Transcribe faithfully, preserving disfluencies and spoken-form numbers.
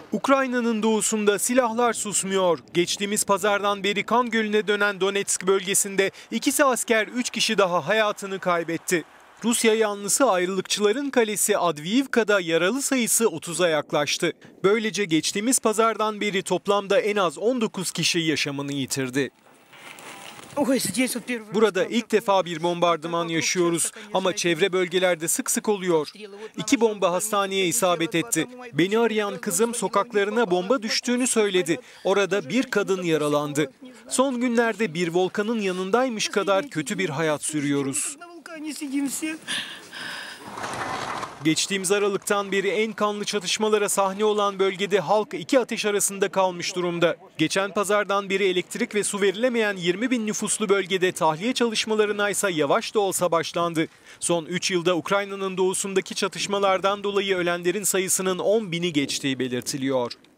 Ukrayna'nın doğusunda silahlar susmuyor. Geçtiğimiz pazardan beri kan gölüne dönen Donetsk bölgesinde ikisi asker, üç kişi daha hayatını kaybetti. Rusya yanlısı ayrılıkçıların kalesi Adviivka'da yaralı sayısı otuza yaklaştı. Böylece geçtiğimiz pazardan beri toplamda en az on dokuz kişi yaşamını yitirdi. Burada ilk defa bir bombardıman yaşıyoruz ama çevre bölgelerde sık sık oluyor. İki bomba hastaneye isabet etti. Beni arayan kızım sokaklarına bomba düştüğünü söyledi. Orada bir kadın yaralandı. Son günlerde bir volkanın yanındaymış kadar kötü bir hayat sürüyoruz. Geçtiğimiz Aralık'tan beri en kanlı çatışmalara sahne olan bölgede halk iki ateş arasında kalmış durumda. Geçen pazardan beri elektrik ve su verilemeyen yirmi bin nüfuslu bölgede tahliye çalışmalarına ise yavaş da olsa başlandı. Son üç yılda Ukrayna'nın doğusundaki çatışmalardan dolayı ölenlerin sayısının on bini geçtiği belirtiliyor.